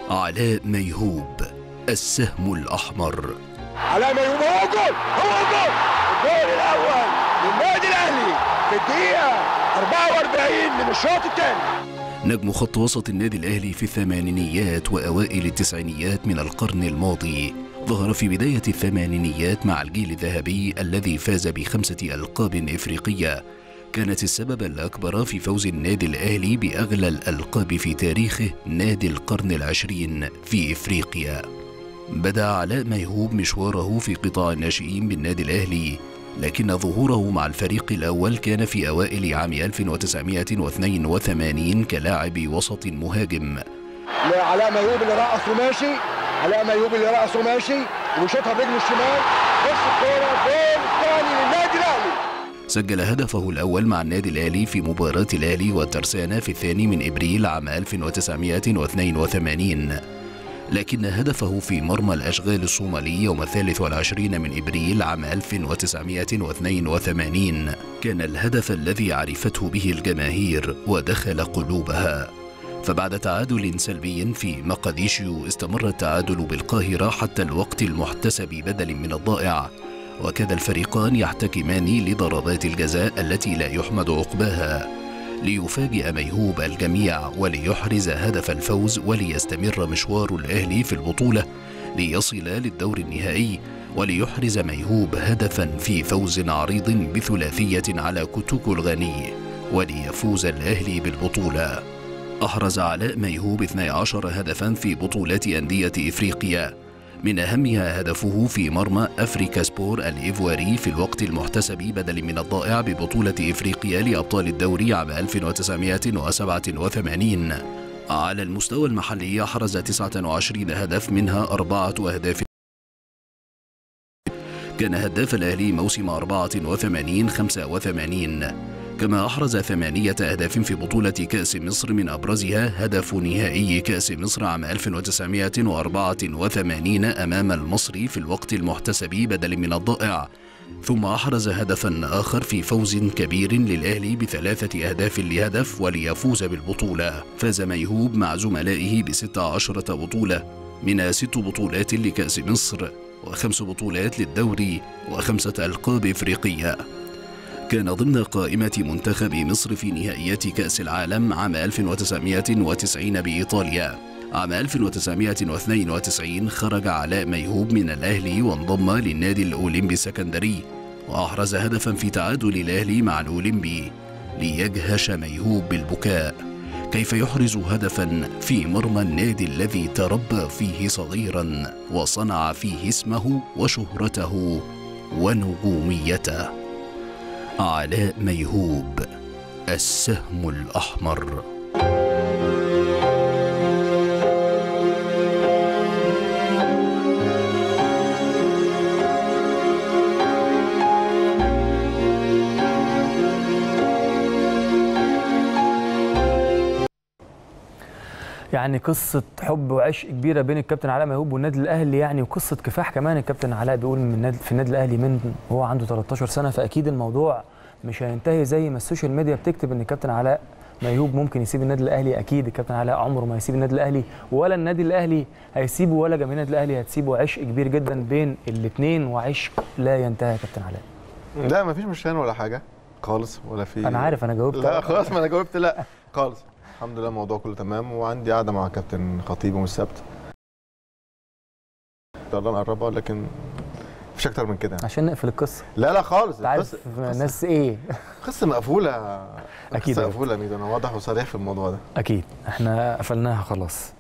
علاء ميهوب، السهم الأحمر. علاء ميهوب هو جول، الجول الأول للنادي الأهلي في الدقيقة 44 من الشوط الثاني. نجم خط وسط النادي الأهلي في الثمانينيات وأوائل التسعينيات من القرن الماضي، ظهر في بداية الثمانينيات مع الجيل الذهبي الذي فاز ب5 ألقاب إفريقية كانت السبب الأكبر في فوز النادي الأهلي بأغلى الألقاب في تاريخه، نادي القرن العشرين في إفريقيا. بدأ علاء ميهوب مشواره في قطاع الناشئين بالنادي الأهلي، لكن ظهوره مع الفريق الأول كان في أوائل عام 1982 كلاعب وسط مهاجم. علاء ميهوب اللي رقص وماشي، وشاطها برجله الشمال، بص الكورة، جول الثاني للنادي الأهلي. سجل هدفه الأول مع النادي الأهلي في مباراة الأهلي والترسانة في 2 أبريل عام 1982، لكن هدفه في مرمى الأشغال الصومالي يوم 23 أبريل عام 1982 كان الهدف الذي عرفته به الجماهير ودخل قلوبها. فبعد تعادل سلبي في مقديشيو استمر التعادل بالقاهرة حتى الوقت المحتسب بدل من الضائع، وكاد الفريقان يحتكمان لضربات الجزاء التي لا يحمد عقباها، ليفاجئ ميهوب الجميع وليحرز هدف الفوز وليستمر مشوار الأهلي في البطولة ليصل للدور النهائي، وليحرز ميهوب هدفا في فوز عريض بثلاثية على كوتوكو الغني وليفوز الأهلي بالبطولة. أحرز علاء ميهوب 12 هدفا في بطولات أندية إفريقيا، من أهمها هدفه في مرمى أفريكا سبور الإيفواري في الوقت المحتسب بدل من الضائع ببطولة إفريقيا لأبطال الدوري عام 1987. على المستوى المحلي أحرز 29 هدف، منها 4 أهداف. كان هداف الأهلي موسم 84-85، كما أحرز 8 أهداف في بطولة كأس مصر، من أبرزها هدف نهائي كأس مصر عام 1984 أمام المصري في الوقت المحتسب بدل من الضائع، ثم أحرز هدفا آخر في فوز كبير للأهلي ب3 أهداف لهدف وليفوز بالبطولة. فاز ميهوب مع زملائه ب16 بطولة، منها 6 بطولات لكأس مصر و5 بطولات للدوري و5 ألقاب إفريقية. كان ضمن قائمة منتخب مصر في نهائيات كأس العالم عام 1990 بإيطاليا. عام 1992 خرج علاء ميهوب من الأهلي وانضم للنادي الأولمبي السكندري، وأحرز هدفا في تعادل الأهلي مع الأولمبي، ليجهش ميهوب بالبكاء كيف يحرز هدفا في مرمى النادي الذي تربى فيه صغيرا وصنع فيه اسمه وشهرته ونجوميته. علاء ميهوب، السهم الأحمر. يعني قصة حب وعشق كبيرة بين الكابتن علاء ميهوب والنادي الأهلي، يعني وقصة كفاح كمان. الكابتن علاء بيقول في النادي الأهلي من هو عنده 13 سنة، فأكيد الموضوع مش هينتهي زي ما السوشيال ميديا بتكتب إن الكابتن علاء ميهوب ممكن يسيب النادي الأهلي. أكيد الكابتن علاء عمره ما هيسيب النادي الأهلي، ولا النادي الأهلي هيسيبه، ولا جماهير النادي الأهلي هتسيبه. عشق كبير جدا بين الاثنين، وعشق لا ينتهي يا كابتن علاء. لا مفيش مشان ولا حاجة خالص، ولا في. أنا عارف أنا جاوبت. لا خلاص، ما أنا جاوبت لا خالص. الحمد لله الموضوع كله تمام، وعندي قاعده مع كابتن خطيب يوم السبت ان شاء الله نقربها، لكن مفيش اكتر من كده عشان نقفل القصه. لا خالص، عارف الناس ايه، قصه مقفوله. اكيد قصه مقفوله ميدو، انا واضح وصريح في الموضوع ده. اكيد احنا قفلناها خلاص.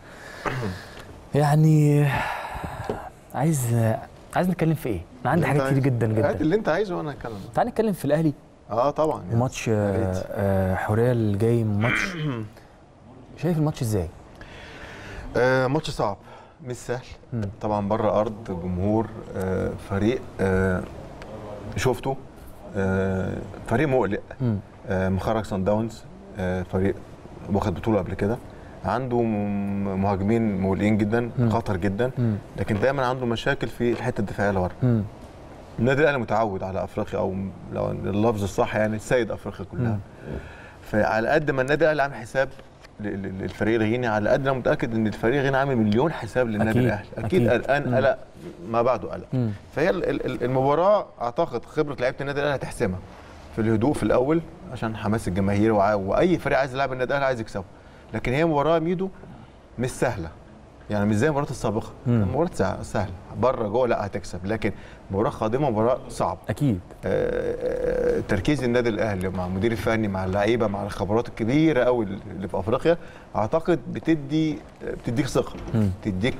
يعني عايز نتكلم في ايه؟ انا عندي حاجات كتير جدا جدا. اللي انت عايزه وانا هتكلم. تعال نتكلم في الاهلي. طبعا ماتش حوريه الجاي. ماتش شايف الماتش ازاي؟ ماتش صعب مش سهل. طبعا بره ارض جمهور، فريق شفته، فريق مقلق، مخرج صن داونز، فريق واخد بطوله قبل كده، عنده مهاجمين مقلقين جدا، خطر جدا، لكن دايما عنده مشاكل في الحته الدفاعيه اللي ورا. النادي الاهلي متعود على افريقيا، او لو اللفظ الصح يعني سيد افريقيا كلها. فعلى قد ما النادي الاهلي عامل حساب للفريق الغيني، على قد انا متاكد ان الفريق الغيني عامل مليون حساب للنادي الاهلي. اكيد قلقان قلق ما بعده قلق. فهي المباراه اعتقد خبره لعيبه النادي الاهلي هتحسمها في الهدوء في الاول عشان حماس الجماهير، واي فريق عايز يلعب النادي الاهلي عايز يكسبه. لكن هي مباراه ميدو مش سهله، يعني مش زي المباريات السابقه. المباراه سهله بره جوه لا هتكسب، لكن مباراه قادمه مباراه صعبه اكيد. تركيز النادي الاهلي مع المدير الفني مع اللعيبه مع الخبرات الكبيره قوي اللي في افريقيا اعتقد بتديك ثقه، بتديك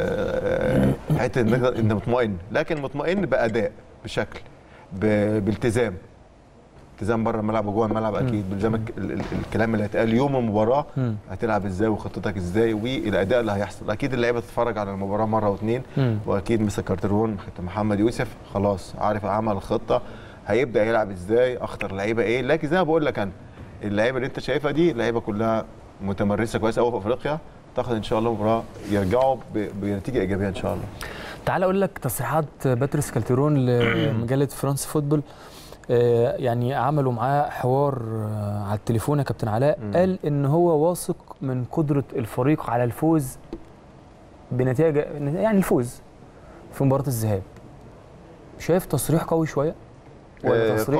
حته انك مطمئن، لكن مطمئن باداء بشكل بالتزام بره الملعب وجوه الملعب. اكيد بالزمن الكلام اللي هيتقال يوم المباراه هتلعب ازاي وخطتك ازاي والاداء اللي هيحصل. اكيد اللعيبه تتفرج على المباراه مره واثنين، واكيد مستر كارترون محمد يوسف خلاص عارف عمل الخطه هيبدا يلعب ازاي، اخطر لعيبه ايه. لكن زي ما بقول لك انا اللعيبه اللي انت شايفها دي لعيبه كلها متمرسه كويس قوي في افريقيا. اعتقد ان شاء الله المباراه يرجعوا بنتيجه ايجابيه ان شاء الله. تعال اقول لك تصريحات باتريس كالتيرون لمجله فرانس فوتبول. يعني عملوا معاه حوار على التليفون يا كابتن علاء. قال ان هو واثق من قدره الفريق على الفوز بنتيجه، يعني الفوز في مباراه الذهاب. شايف تصريح قوي شويه ولا تصريح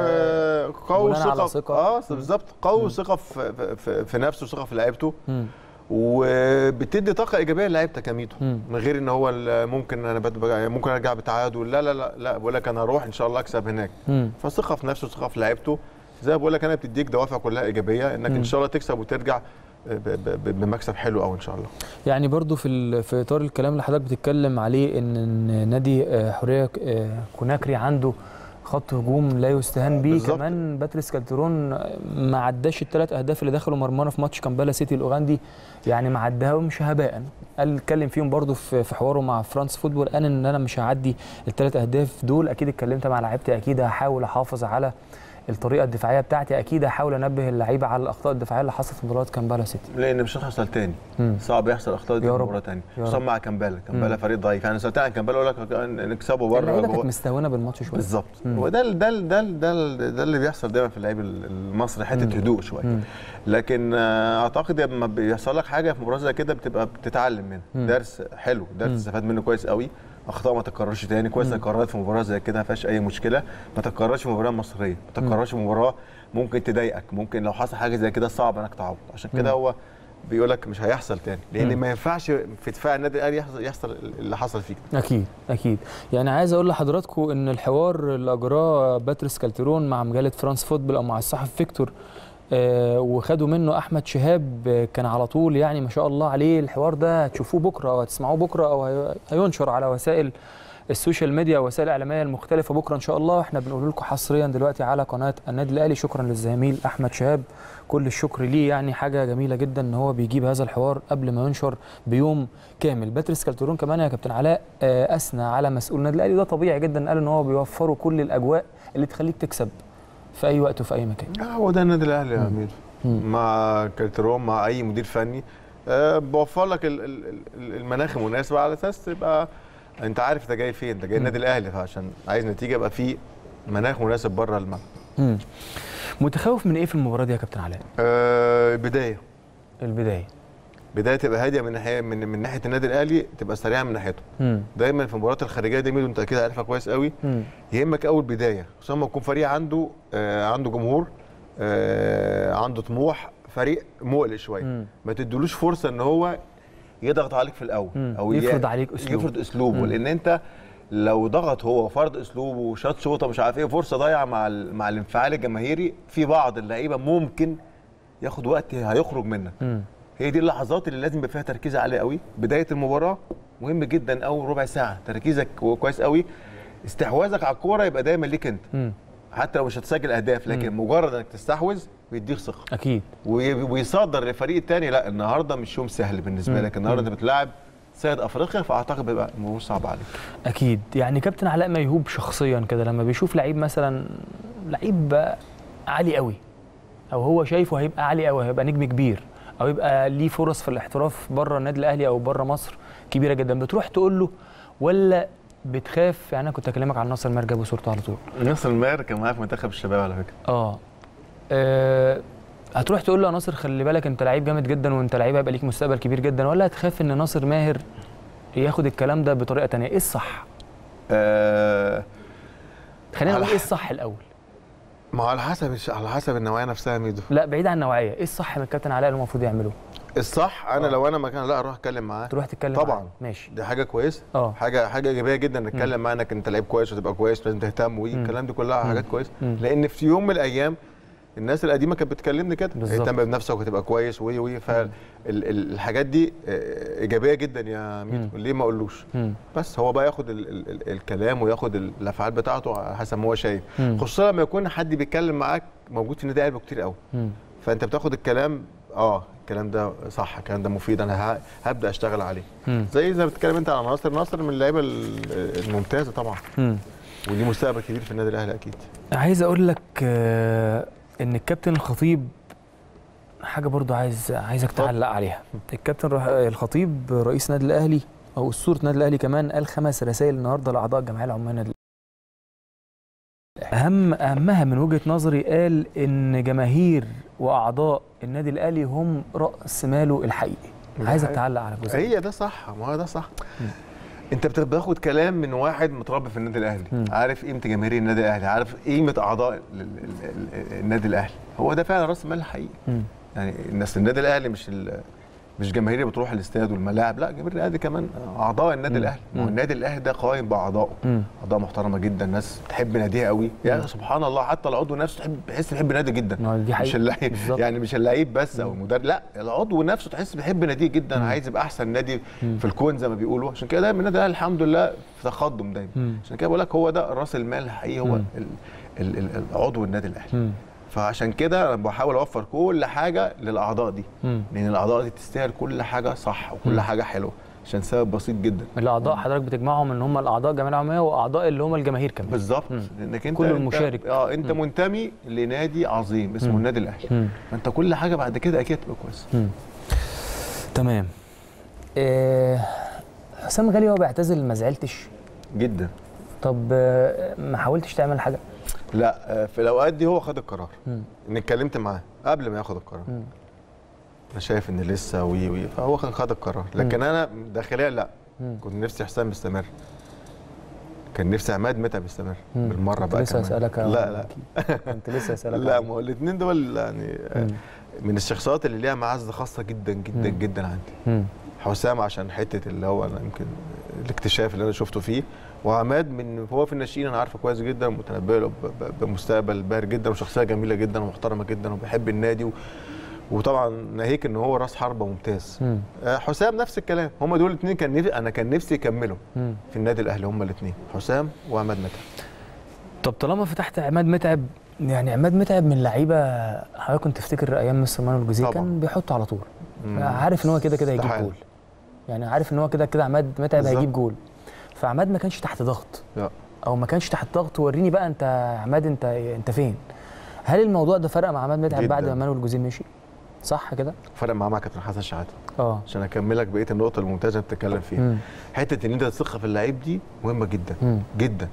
قوي ثقه؟ بالظبط، قوي ثقه في نفسه، ثقه في لعيبته، وبتدي طاقه ايجابيه لعيبتك يا ميدو، من غير ان هو ممكن انا ممكن ارجع بتعادل. لا لا لا لا، بقول لك انا هروح ان شاء الله اكسب هناك. فثقه في نفسه، ثقه في لعيبته، زي ما بقول لك انا بتديك دوافع كلها ايجابيه انك ان شاء الله تكسب وترجع بمكسب حلو قوي ان شاء الله. يعني برضو في اطار الكلام اللي حضرتك بتتكلم عليه ان نادي حريه كوناكري عنده خط هجوم لا يستهان بيه. كمان باتريس كالتيرون ما عداش ال3 اهداف اللي دخلوا مرمانا في ماتش كامبالا سيتي الاوغندي، يعني ما عداهمش هباء. قال اتكلم فيهم برضو في حواره مع فرانس فوتبول، قال ان انا مش هعدي ال3 اهداف دول. اكيد اتكلمت مع لعيبتي، اكيد هحاول احافظ على الطريقه الدفاعيه بتاعتي، اكيد هحاول انبه اللعيبه على الاخطاء الدفاعيه اللي حصلت في مباراه كامبالا سيتي، لان مش هيحصل تاني. صعب يحصل اخطاء في مباراه ثانيه، خصوصا مع كامبالا فريق ضعيف. يعني ساعتها عن كامبالا اقول لك نكسبه بره، اللعيبه كانت مستهونه بالماتش شويه بالظبط. وده ده اللي بيحصل دايما في اللعيب المصري، حته هدوء شويه. لكن اعتقد لما بيحصل لك حاجه في مباراه زي كده بتبقى بتتعلم منها درس حلو، درس تستفاد منه كويس قوي. اخطاء ما تتكررش تاني، كويس انك قررت في مباراه زي كده ما فيهاش اي مشكله، ما تتكررش في مباراه مصريه، ما تتكررش في مباراه ممكن تضايقك، ممكن لو حصل حاجه زي كده صعب انك تعوض. عشان كده هو بيقول لك مش هيحصل تاني، لان ما ينفعش في دفاع النادي الاهلي يحصل اللي حصل فيك. اكيد. يعني عايز اقول لحضراتكم ان الحوار اللي اجراه باتريس كالتيرون مع مجله فرانس فوتبول او مع الصحفي فيكتور وخدوا منه احمد شهاب كان على طول، يعني ما شاء الله عليه. الحوار ده هتشوفوه بكره او هتسمعوه بكره او هينشر على وسائل السوشيال ميديا ووسائل الاعلاميه المختلفه بكره ان شاء الله. احنا بنقول لكم حصريا دلوقتي على قناه النادي الاهلي. شكرا للزميل احمد شهاب، كل الشكر ليه. يعني حاجه جميله جدا ان هو بيجيب هذا الحوار قبل ما ينشر بيوم كامل. باتريس كالتيرون كمان يا كابتن علاء اثنى على مسؤول النادي الاهلي، ده طبيعي جدا. قال ان هو بيوفروا كل الاجواء اللي تخليك تكسب في اي وقت وفي اي مكان. هو ده النادي الاهلي يا امير، مع كالتيرون مع اي مدير فني بوفر لك المناخ المناسب على اساس تبقى انت عارف انت جاي فين. انت جاي النادي الاهلي، فعشان عايز نتيجه يبقى في مناخ مناسب بره الملعب. متخوف من ايه في المباراه دي يا كابتن علاء؟ البدايه تبقى هاديه من ناحيه النادي الاهلي، تبقى سريعه من ناحيته. دايما في المباريات الخارجيه دي ميدو انت اكيد عارفها كويس قوي، يهمك اول بدايه، خصوصا لما يكون فريق عنده جمهور، عنده طموح، فريق مقلق شويه. ما تديلوش فرصه ان هو يضغط عليك في الاول او يفرض عليك اسلوبه. لان انت لو ضغط هو وفرض اسلوبه وشاط شوطه مش عارف ايه، فرصه ضايعه مع الانفعال الجماهيري. في بعض اللعيبه ممكن ياخد وقت هيخرج منك. هي دي اللحظات اللي لازم يبقى فيها تركيز عالي قوي. بدايه المباراه مهم جدا، اول ربع ساعه تركيزك كويس قوي، استحواذك على الكوره يبقى دايما ليك انت، حتى لو مش هتسجل اهداف، لكن مجرد انك تستحوذ بيديك ثقه اكيد، ويصدر للفريق الثاني لا النهارده مش يوم سهل بالنسبه لك، النهارده انت بتلاعب سيد افريقيا، فاعتقد بيبقى الموضوع صعب عليك. اكيد. يعني كابتن علاء ميهوب شخصيا كده لما بيشوف لعيب مثلا لعيب عالي قوي، او هو شايفه هيبقى عالي قوي، هيبقى نجم كبير، او يبقى ليه فرص في الاحتراف بره النادي الاهلي او بره مصر كبيره جدا، بتروح تقول له ولا بتخاف؟ يعني انا كنت اكلمك عن ناصر ماهر، جابوا صورته على طول. ناصر ماهر كان معايا في منتخب الشباب على فكره. هتروح تقول له يا ناصر خلي بالك انت لعيب جامد جدا وانت لعيب هيبقى ليك مستقبل كبير جدا، ولا هتخاف ان ناصر ماهر ياخد الكلام ده بطريقه ثانيه؟ ايه الصح؟ خلينا نقول ايه الصح الاول. ما هو على حسب النوعيه نفسها ميدو. لا بعيد عن النوعيه، ايه الصح من الكابتن علاء اللي المفروض يعمله؟ الصح انا لو انا مكانه لا اروح اتكلم معاه. تروح تتكلم طبعا معاه. ماشي، دي حاجه كويسه. حاجه ايجابيه جدا نتكلم معاه انك انت لعيب كويس وتبقى كويس لازم تهتم، والكلام دي كلها حاجات كويسه. لان في يوم من الايام الناس القديمه كانت بتكلمني كده اهتم بنفسك وتبقى كويس فالحاجات دي ايجابيه جدا يا ميدو، ليه ما اقولوش؟ بس هو بقى ياخد الكلام وياخد الافعال بتاعته على حسب ما هو شايف، خصوصا لما يكون حد بيتكلم معاك موجود في النادي الاهلي كتير قوي، فانت بتاخد الكلام الكلام ده صح، الكلام ده مفيد، انا هبدا اشتغل عليه. زي ما بتتكلم انت على ناصر من اللعيبه الممتازه طبعا، ودي مستقبل كبير في النادي الاهلي اكيد. عايز اقول لك ان الكابتن الخطيب حاجه برضو عايزك تعلق عليها. الكابتن الخطيب رئيس النادي الاهلي او اسطوره النادي الاهلي كمان قال 5 رسائل النهارده لاعضاء الجمعيه العموميه للنادي الاهلي. اهمها من وجهه نظري قال ان جماهير واعضاء النادي الاهلي هم راس ماله الحقيقي. عايزك تعلق على الجزء هي ده صح، ما هو ده صح. انت بتاخد كلام من واحد متربي في النادي الاهلي، عارف قيمه جماهير النادي الاهلي، عارف قيمه اعضاء النادي الاهلي، هو ده فعلا راس المال الحقيقي. يعني النادي الاهلي مش جماهير بتروح الاستاد والملاعب، لا جماهير الاهلي كمان اعضاء النادي الاهلي. والنادي الاهلي ده قائم باعضائه، اعضاء محترمه جدا، ناس تحب ناديها قوي، يعني سبحان الله حتى العضو نفسه بيحب نادي جدا، مش اللعيب يعني مش اللعيب بس او المدرب، لا العضو نفسه تحس بيحب ناديه جدا، عايز يبقى احسن نادي في الكون زي ما بيقولوا. عشان كده دايما النادي الاهلي الحمد لله في تقدم دايما. عشان كده بقول لك هو ده راس المال الحقيقي، هو عضو النادي الاهلي. فعشان كده انا بحاول اوفر كل حاجه للاعضاء دي، لان الاعضاء دي تستاهل كل حاجه صح وكل حاجه حلوه، عشان سبب بسيط جدا. الاعضاء حضرتك بتجمعهم ان هم الاعضاء الجمعيه العموميه واعضاء اللي هم الجماهير كمان. بالظبط، لانك انت كل المشارك انت منتمي لنادي عظيم اسمه النادي الاهلي، فانت كل حاجه بعد كده اكيد تبقى كويسه. تمام. حسام غالي هو بيعتزل ما زعلتش؟ جدا. طب ما حاولتش تعمل حاجه؟ لا، في الاوقات دي هو خد القرار. اني اتكلمت معاه قبل ما ياخد القرار، انا شايف ان لسه فهو كان خد القرار، لكن انا داخليا لا، كنت نفسي حسام يستمر، كان نفسي عماد متعب يستمر بالمره بقى. لسه اسالك. لا كنت لسه اسالك. لا، ما هو الاثنين دول يعني من الشخصيات اللي ليها معزه خاصه جدا جدا جدا عندي. حسام عشان حته اللي هو انا يمكن الاكتشاف اللي انا شفته فيه، وعماد من هو في الناشئين انا عارفه كويس جدا، متنبئ له بمستقبل باهر جدا، وشخصيه جميله جدا ومحترمه جدا وبيحب النادي، وطبعا ناهيك ان هو راس حربه ممتاز. حسام نفس الكلام، هم دول الاثنين كان نفسي يكملوا في النادي الاهلي، هم الاثنين حسام وعماد متعب. طب طالما فتحت عماد متعب، يعني عماد متعب من لعيبه حضرتك كنت تفتكر ايام مستر مانويل جوزيه كان بيحطه على طول، عارف ان هو كده هيجيب جول، يعني عارف ان هو كده عماد متعب هيجيب جول، فعماد ما كانش تحت ضغط، او ما كانش تحت ضغط وريني بقى انت عماد انت فين. هل الموضوع ده فرق مع عماد متعب بعد ما مانويل جوزيه مشي؟ صح كده؟ فرق مع كابتن حسن شحاته. عشان اكملك بقيه النقطه الممتازه اللي بتتكلم فيها. حته ان انت تثق في اللعيب دي مهمه جدا جدا،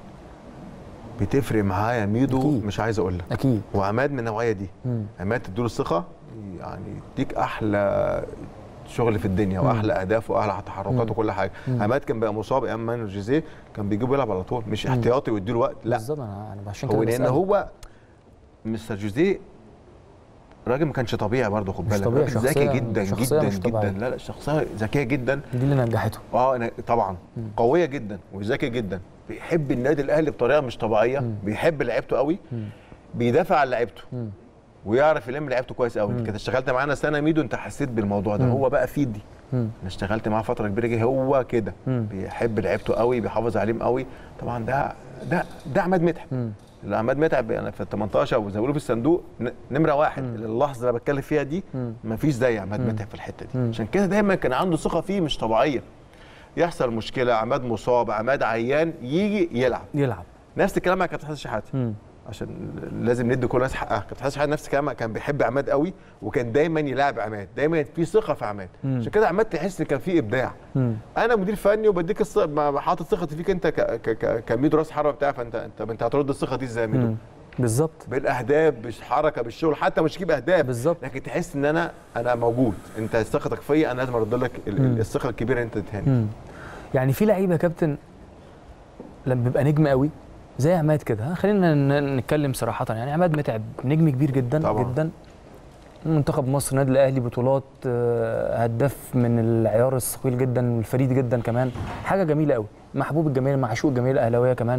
بتفرق معاه يا ميدو أكيد. مش عايز اقول لك اكيد. وعماد من النوعيه دي، عماد تديله الثقه يعني يديك احلى شغل في الدنيا واحلى اهداف واحلى تحركات وكل حاجه. عماد كان بقى مصاب ايام مانويل جوزيه، كان بيجيبه يلعب على طول، مش احتياطي ويديله وقت، لا بالظبط. انا عشان كده هو لان هو مستر جوزيه راجل ما كانش طبيعي برضه، خد بالك، ذكي جدا جدا جدا. لا شخصيه ذكيه جدا، دي اللي نجحته. طبعا قويه جدا وذكي جدا، بيحب النادي الاهلي بطريقه مش طبيعيه، بيحب لعيبته قوي، بيدافع عن لعيبته ويعرف يلم لعيبته كويس قوي. انت اشتغلت معانا سنه ميدو، انت حسيت بالموضوع ده. هو بقى في دي انا اشتغلت معاه فتره كبيره، هو كده بيحب لعيبته قوي، بيحافظ عليهم قوي. طبعا ده عماد متعب. عماد متعب يعني في ال 18 وزي ما بيقولوا في الصندوق نمره واحد. اللحظه اللي بتكلم فيها دي مفيش زي عماد متعب في الحته دي. عشان كده دايما كان عنده ثقه فيه مش طبيعيه. يحصل مشكله، عماد مصاب، عماد عيان، يجي يلعب. نفس الكلام مع كابتن حسن شحاته، عشان لازم ندي كل الناس حقها. كابتن حسن شحاته نفس الكلام، كان بيحب عماد قوي وكان دايما يلاعب عماد، دايما في ثقه في عماد. عشان كده عماد تحس ان كان في ابداع. انا مدير فني وبديك حاطط ثقتي فيك انت كميدو راس حربه بتاع، فانت هترد الثقه دي ازاي يا ميدو؟ بالظبط، بالاهداف، بالحركه، بالشغل، حتى مش تجيب اهداف بالظبط، لكن تحس ان انا موجود، انت ثقتك فيا انا لازم ارد لك الثقه الكبيره اللي انت اديتهاني. يعني في لعيبه يا كابتن لما بيبقى نجم قوي زي عماد كده، خلينا نتكلم صراحه، يعني عماد متعب نجم كبير جدا طبعا. جدا، منتخب مصر، النادي الاهلي، بطولات، هداف من العيار الثقيل جدا والفريد جدا كمان، حاجه جميله قوي، محبوب الجماهير، معشوق الجماهير الاهلاويه كمان.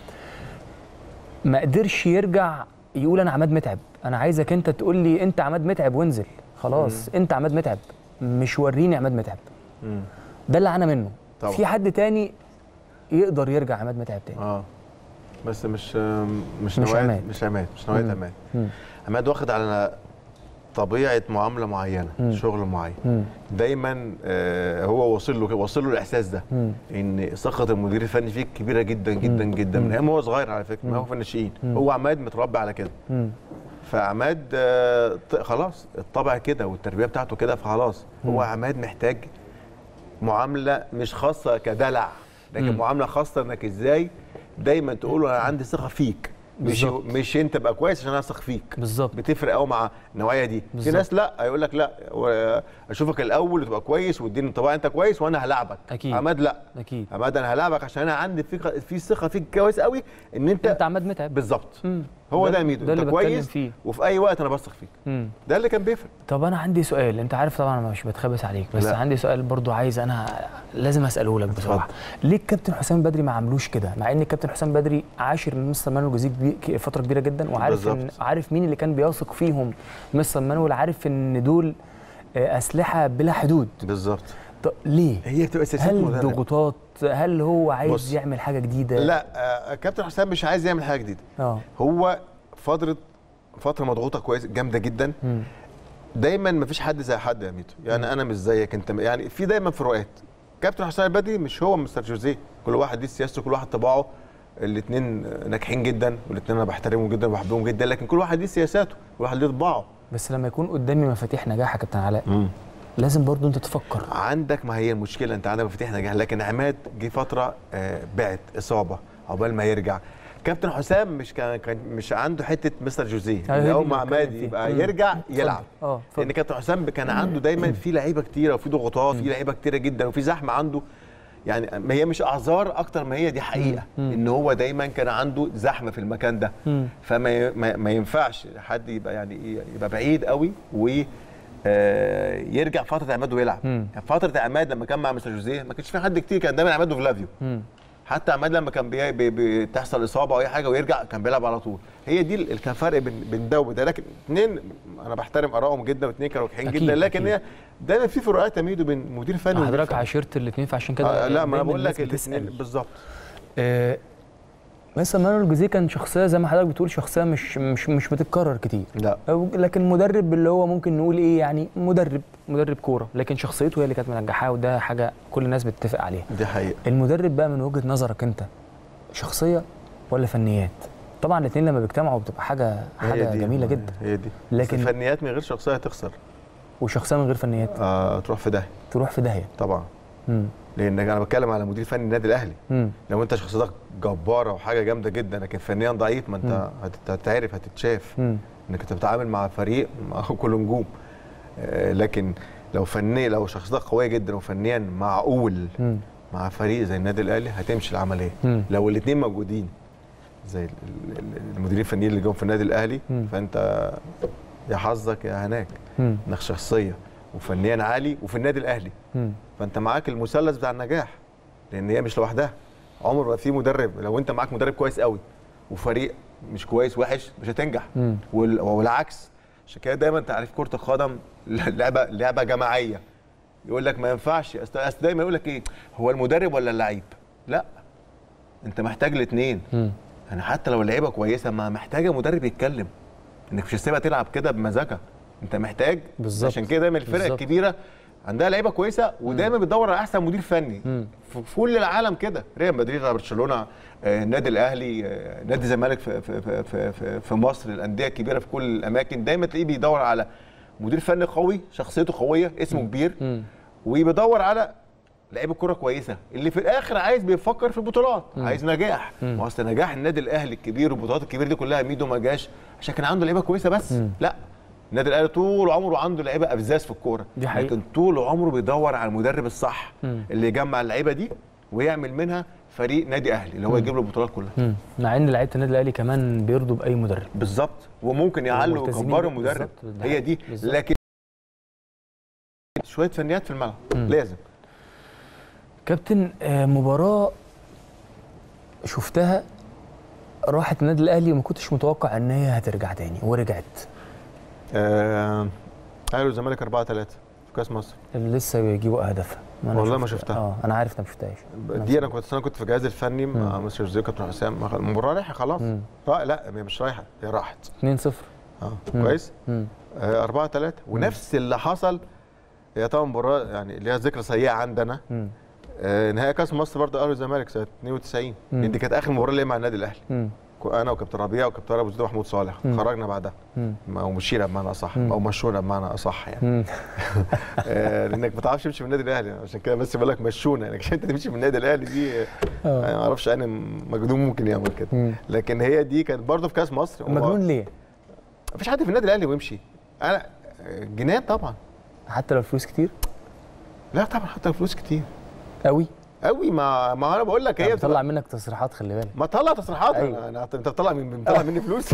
ما قدرش يرجع يقول انا عماد متعب، انا عايزك انت تقول لي انت عماد متعب وانزل خلاص. انت عماد متعب، مش وريني عماد متعب. ده اللي عانى منه طبعا. في حد تاني يقدر يرجع عماد متعب تاني بس مش نوعيه عماد. عماد واخد على طبيعه معامله معينه، شغل معين، دايما هو واصل له الاحساس ده، ان ثقه المدير الفني فيك كبيره جدا جدا جدا من ايام هو صغير على فكره، ما هو في الناشئين، هو عماد متربي على كده. فعماد خلاص الطبع كده والتربيه بتاعته كده، فخلاص هو عماد محتاج معامله مش خاصه كدلع، لكن معامله خاصه انك ازاي دايما تقول له انا عندي ثقه فيك، مش انت بقى كويس عشان انا اثق فيك. بالظبط، بتفرق قوي مع النوعيه دي. في ناس لا، هيقول لك لا اشوفك الاول وتبقى كويس واديني انطباع انت كويس وانا هلاعبك. اكيد. عماد لا، اكيد عماد انا هلاعبك عشان انا عندي في ثقه فيك كويس قوي ان انت عماد متعب. بالظبط، هو ده ميدو، انت كويس فيه. وفي اي وقت انا بثق فيك. ده اللي كان بيفرق. طب انا عندي سؤال، انت عارف طبعا انا مش بتخبس عليك، بس لا. عندي سؤال برضو عايز انا لازم اساله لك بصراحه. ليه الكابتن حسام بدري ما عملوش كده، مع ان الكابتن حسام بدري عاشر من مستر مانويل جوزيه فتره كبيره جدا، وعارف عارف مين اللي كان بيثق فيهم مستر مانويل، عارف ان دول اسلحه بلا حدود. بالظبط. طب ليه؟ هي بتبقى سياسات هل ضغوطات؟ هل هو عايز يعمل حاجه جديده؟ لا، كابتن حسام مش عايز يعمل حاجه جديده. هو فتره مضغوطه كويس جامده جدا. دايما ما فيش حد زي حد يا ميدو، يعني انا مش زيك انت، يعني في دايما فروقات. كابتن حسام البدري مش هو مستر جوزيه، كل واحد ليه سياسته، كل واحد طباعه، الاثنين ناجحين جدا والاثنين انا بحترمهم جدا وبحبهم جدا، لكن كل واحد ليه سياساته، كل واحد ليه طباعه. بس لما يكون قدامي مفاتيح نجاح يا كابتن علاء لازم برضو انت تفكر. عندك، ما هي المشكله انت عندك مفاتيح نجاح، لكن عماد جه فتره بعت اصابه عقبال ما يرجع. كابتن حسام مش عنده حته مستر جوزيه اللي هو مع عماد يبقى يرجع يلعب، لان كابتن حسام كان عنده دايما في لعيبه كتيره وفي ضغوطات، في لعيبه كتيره جدا وفي زحمه عنده، يعني ما هي مش اعذار اكتر ما هي دي حقيقه، ان هو دايما كان عنده زحمه في المكان ده، فما ينفعش حد يبقى يعني يبقى بعيد قوي و يرجع فتره عماد ويلعب. يعني فتره عماد لما كان مع مستر جوزيه ما كانش في حد كتير، كان دايما عماد وفلافيو. حتى عماد لما كان بتحصل اصابه او اي حاجه ويرجع كان بيلعب على طول. هي دي اللي كان فرق بين ده وده، لكن اثنين انا بحترم ارائهم جدا واثنين كانوا ناجحين جدا، لكن هي دايما في فروقات يا ميدو بين مدير فني ومدير حضرتك عاشرت الاثنين فعشان كده لا، ما انا بقول لك الاثنين بالظبط. مستر مانويل جوزيه كان شخصيه زي ما حضرتك بتقول، شخصيه مش بتتكرر كتير، لا، لكن مدرب اللي هو ممكن نقول ايه، يعني مدرب كوره، لكن شخصيته هي اللي كانت منجحاه، وده حاجه كل الناس بتتفق عليها. دي حقيقه. المدرب بقى من وجهه نظرك انت شخصيه ولا فنيات؟ طبعا الاثنين لما بيجتمعوا بتبقى حاجه جميله جدا. هي دي. لكن فنيات من غير شخصيه هتخسر، وشخصيه من غير فنيات تروح في داهيه طبعا. لان انا بتكلم على مدير فني النادي الاهلي. لو انت شخصيتك جباره وحاجه جامده جدا لكن فنيا ضعيف، ما انت هتتعرف، هتتشاف انك انت بتتعامل مع فريق كله نجوم. لكن لو شخصيتك قويه جدا وفنيا معقول مع فريق زي النادي الاهلي هتمشي العمليه. لو الاثنين موجودين زي المديرين الفنيين اللي جم في النادي الاهلي، فانت يا حظك يا هناك انك شخصيه وفنيا عالي وفي النادي الاهلي، فانت معاك المثلث بتاع النجاح، لان هي مش لوحدها. عمر ما في مدرب، لو انت معاك مدرب كويس قوي وفريق مش كويس وحش مش هتنجح، والعكس. عشان كده دايما انت عارف كره القدم لعبه جماعيه، يقول لك ما ينفعش، اصل دايما يقول لك ايه، هو المدرب ولا اللعيب؟ لا، انت محتاج الاثنين. يعني حتى لو اللعيبه كويسه ما محتاجه مدرب يتكلم، انك مش هتسيبها تلعب كده بمزاجها، انت محتاج بالزبط. عشان كده دايما الفرق الكبيره عندها لعيبه كويسه ودايما بتدور على احسن مدير فني في كل العالم كده. ريال مدريد، برشلونه، النادي الاهلي، نادي الزمالك في مصر، الانديه الكبيره في كل الاماكن دايما تلاقيه بيدور على مدير فني قوي، شخصيته قويه، اسمه كبير، وبيدور على لعيب الكوره كويسه اللي في الاخر عايز بيفكر في البطولات، عايز نجاح. ما اصل نجاح النادي الاهلي الكبير والبطولات الكبيره دي كلها ميدو ما جاش عشان كان عنده لعيبه كويسه بس. لا، النادي الاهلي طول عمره عنده لعيبه ابزاز في الكوره، لكن طول عمره بيدور على المدرب الصح اللي يجمع اللعيبه دي ويعمل منها فريق نادي اهلي اللي هو يجيب له البطولات كلها. مع ان لعيبه النادي الاهلي كمان بيرضوا باي مدرب بالظبط، وممكن يعلوا ويكبروا المدرب، هي دي بالزبط. لكن شويه فنيات في الملعب لازم. كابتن، مباراه شفتها راحت النادي الاهلي وما كنتش متوقع ان هي هترجع تاني ورجعت. اهلي والزمالك 4-3 في كاس مصر اللي لسه بيجيبوا اهدافها. والله ما شفتها. انا عارف انا ما شفتهاش دي. انا كنت في الجهاز الفني مع مستر جوزيه كابتن حسام. المباراه رايحه خلاص. لا هي مش رايحه، هي راحت 2-0. كويس. 4-3 ونفس اللي حصل. هي طبعا مباراه يعني ليها ذكرى سيئه عندنا. نهائي كاس مصر برضه اهلي والزمالك سنه 92 دي كانت اخر مباراه ليا مع النادي الاهلي. انا وكابتن ربيع وكابتن ابو زيد ومحمود صالح خرجنا بعدها او مشينا بمعنى اصح او مشونا بمعنى اصح يعني. لانك ما تعرفش تمشي من النادي الاهلي، عشان كده بس بقول لك مشونا يعني عشان انت تمشي من النادي الاهلي دي. انا ما اعرفش انا مجنون ممكن يعمل كده. لكن هي دي كانت برضه في كاس مصر. مجنون ليه؟ مفيش حد في النادي الاهلي ويمشي. انا جنان طبعا. حتى لو الفلوس كتير؟ لا طبعا حتى لو الفلوس كتير قوي ما انا بقول لك هي بتطلع منك تصريحات. خلي بالك ما تطلع تصريحات. أيوة. انت بتطلع مني فلوس.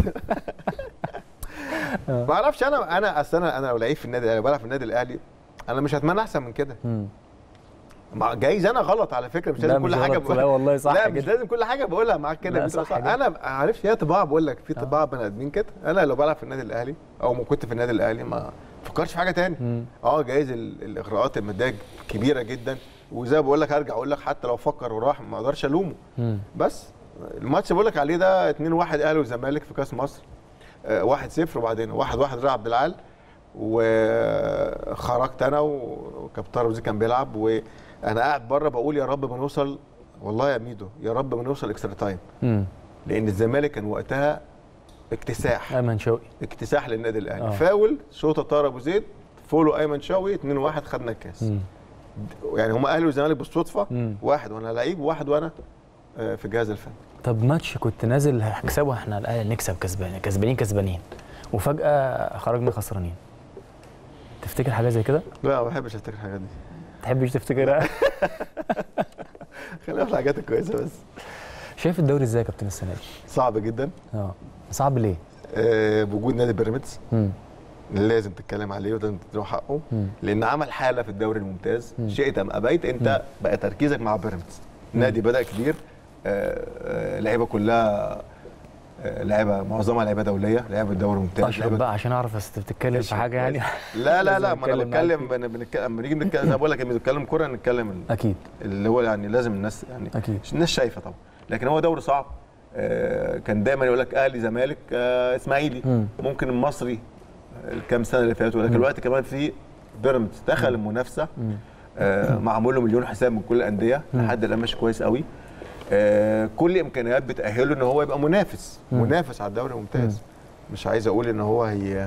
ما اعرفش. انا اصل انا لو لعيب في النادي الاهلي بلعب في النادي الاهلي انا مش هتمنى احسن من كده. جايز انا غلط على فكره، مش لازم كل حاجه لا والله صح. لا مش لازم كل حاجه بقولها معاك كده. انا عارف هي طباع، بقول لك في طباع بني ادمين كده. انا لو بلعب في النادي الاهلي او ما كنت في النادي الاهلي ما فكرش في حاجه ثاني. جايز الاغراءات الماديه كبيره جدا، وزي ما بقول لك هرجع اقول لك حتى لو فكر وراح ما اقدرش الومه. بس الماتش اللي بقول لك عليه ده 2-1 اهلي والزمالك في كاس مصر. 1-0 وبعدين 1-1 رجع عبد العال وخرجت انا وكابتن ابو زيد كان بيلعب وانا قاعد بره بقول يا رب ما نوصل، والله يا ميدو يا رب ما نوصل اكسترا تايم. لان الزمالك كان وقتها اكتساح. ايمن شوقي اكتساح للنادي الاهلي. فاول شوطه طاهر ابو زيد فولو ايمن شوقي 2-1 خدنا الكاس. يعني هم اهلي والزمالك بالصدفه. واحد وانا لعيب وواحد وانا في الجهاز الفني. طب ماتش كنت نازل هكسبه احنا الاهلي نكسب كسبانين وفجاه خرجنا خسرانين. تفتكر حاجه زي كده؟ لا ما بحبش افتكر الحاجات دي. ما تحبش تفتكرها؟ خلينا في الحاجات الكويسه بس. شايف الدوري ازاي يا كابتن السنه دي؟ صعب جدا. صعب ليه؟ بوجود نادي بيراميدز لازم تتكلم عليه ولازم تديله حقه. لان عمل حاله في الدوري الممتاز. شئت ام ابيت انت بقى تركيزك مع بيراميدز. نادي بدا كبير، لعيبه كلها لعيبه معظمها لعيبه دوليه، لعيبه الدوري الممتاز. اشرب بقى عشان اعرف بس بتتكلم في حاجه يعني. لا ما انا بتكلم لما نيجي نتكلم زي ما بقول لك لما نتكلم كوره نتكلم اكيد اللي هو يعني لازم الناس يعني أكيد. الناس شايفه طبعا. لكن هو دوري صعب. كان دايما يقول لك اهلي زمالك اسماعيلي ممكن المصري الكام سنه اللي فاتوا، لكن الوقت كمان في بيراميدز دخل المنافسه. معمول له مليون حساب من كل الانديه لحد الان ماشي كويس قوي. كل امكانيات بتاهله ان هو يبقى منافس على الدوري الممتاز. مش عايز اقول ان هو هي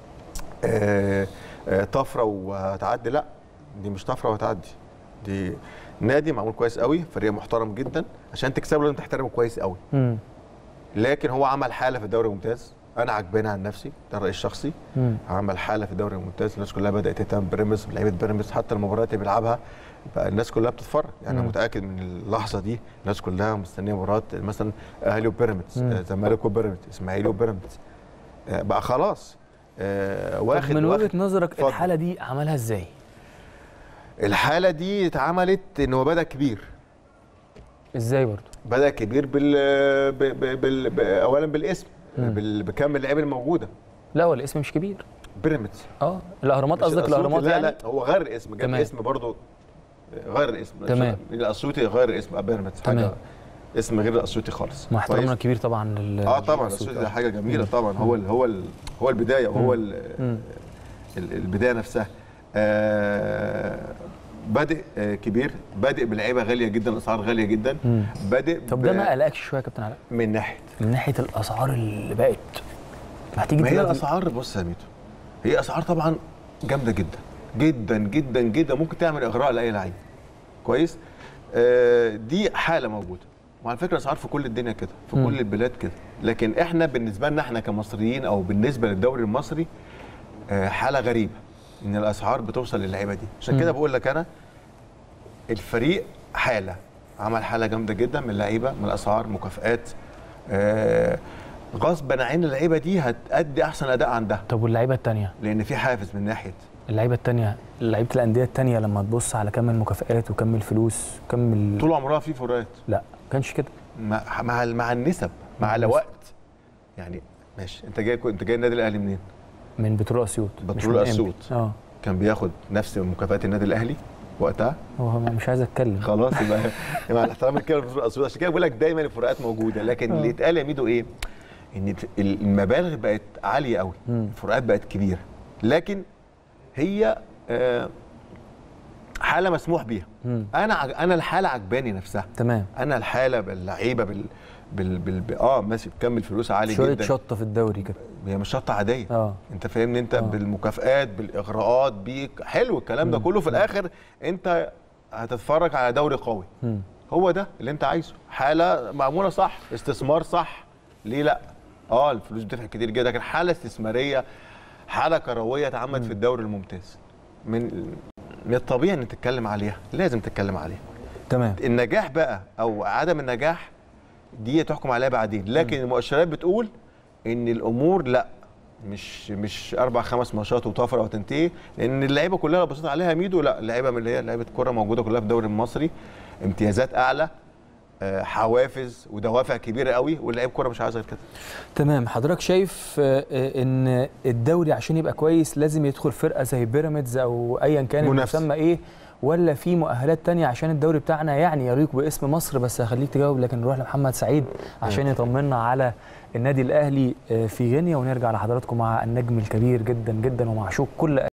طفره وهتعدي، لا دي مش طفره وهتعدي، دي نادي معمول كويس قوي، فريق محترم جدا. عشان تكسبه لازم تحترمه كويس قوي. لكن هو عمل حاله في الدوري الممتاز انا عجباني عن نفسي، ده رايي الشخصي. عمل حاله في الدوري الممتاز، الناس كلها بدات تهتم بيراميدز، لعيبه بيراميدز حتى المباريات اللي بيلعبها بقى الناس كلها بتتفرج. يعني انا متاكد من اللحظه دي الناس كلها مستنيه مباراه مثلا اهلي وبيراميدز، زمالك وبيراميدز، اسماعيلي وبيراميدز. بقى خلاص واخد. من وجهه نظرك الحاله دي عملها ازاي؟ الحاله دي اتعملت ان هو بدا كبير. ازاي برضه؟ بدا كبير اولا بالاسم، بكم اللعيبه الموجوده. لا هو الاسم مش كبير. بيراميدز الاهرامات قصدك؟ الاهرامات لا يعني؟ لا هو غير الاسم، جاب اسم برضه غير الاسم. تمام. الاسيوطي غير الاسم بيراميدز، حاجه اسم غير الاسيوطي خالص. مع احترامنا الكبير طبعا طبعا الاسيوطي ده حاجه جميله طبعا. هو البدايه وهو البدايه نفسها. بادئ كبير، بادئ بلعيبه غاليه جدا، الاسعار غاليه جدا. بادئ طب ده ما قلقكش شويه يا كابتن علاء؟ من ناحيه الاسعار اللي بقت هتيجي. ما هي الاسعار بص يا ميدو، هي اسعار طبعا جامده جدا جدا جدا جدا، ممكن تعمل اغراء لاي لعيب كويس. دي حاله موجوده، وعلى فكره اسعار في كل الدنيا كده، في كل البلاد كده، لكن احنا بالنسبه لنا احنا كمصريين او بالنسبه للدوري المصري حاله غريبه ان الاسعار بتوصل للعيبه دي. عشان كده بقول لك انا الفريق عمل حاله جامده جدا من اللعيبه، من الاسعار، مكافئات، غصبا عن اللعيبه دي هتأدي احسن اداء عندها. طب واللعيبه الثانيه؟ لان في حافز من ناحيه اللعيبه الثانيه، لعيبه الانديه الثانيه لما تبص على كم المكافئات وكم الفلوس وكم طول عمرها في فروقات. لا ما كانش كده مع النسب، مع الوقت. يعني ماشي، انت جاي النادي الاهلي منين؟ من بترول اسيوط. بترول اسيوط كان بياخد نفس مكافآت النادي الاهلي وقتها. هو مش عايز اتكلم خلاص يبقى مع الاحترام الكامل لبترول اسيوط. عشان كده بقول لك دايما الفروقات موجوده، لكن اللي اتقال يا ميدو ايه؟ ان المبالغ بقت عاليه قوي، الفروقات بقت كبيره، لكن هي حاله مسموح بيها. انا الحاله عجباني نفسها. تمام. انا الحاله باللعيبه ماشي، بتكمل فلوس عالي شوية جدا، شويه شطه في الدوري كده، هي مش شطه عاديه. انت فاهمني؟ انت بالمكافآت، بالاغراءات، بيك حلو الكلام ده كله، في الاخر انت هتتفرج على دوري قوي. هو ده اللي انت عايزه، حاله معموله صح، استثمار صح. ليه لا؟ الفلوس بتدفع كتير جدا، لكن حاله استثماريه، حاله كرويه اتعملت في الدوري الممتاز. من الطبيعي ان تتكلم عليها، لازم تتكلم عليها. تمام. النجاح بقى او عدم النجاح دي تحكم عليها بعدين، لكن المؤشرات بتقول ان الامور لا، مش 4-5 ماتشات وتفرق وتنتهي، لان اللعيبه كلها لو بصيت عليها ميدو، لا، اللعيبه من اللي هي لعيبه كوره موجوده كلها في الدوري المصري، امتيازات اعلى، حوافز ودوافع كبيره قوي، واللعيب كوره مش عايز غير كده. تمام. حضرتك شايف ان الدوري عشان يبقى كويس لازم يدخل فرقه زي بيراميدز او ايا كان المسمى ايه، ولا في مؤهلات تانية عشان الدوري بتاعنا يعني يليق باسم مصر؟ بس هخليك تجاوب، لكن نروح لمحمد سعيد عشان يطمنا على النادي الاهلي في غينيا، ونرجع لحضراتكم مع النجم الكبير جدا جدا ومعشوق كل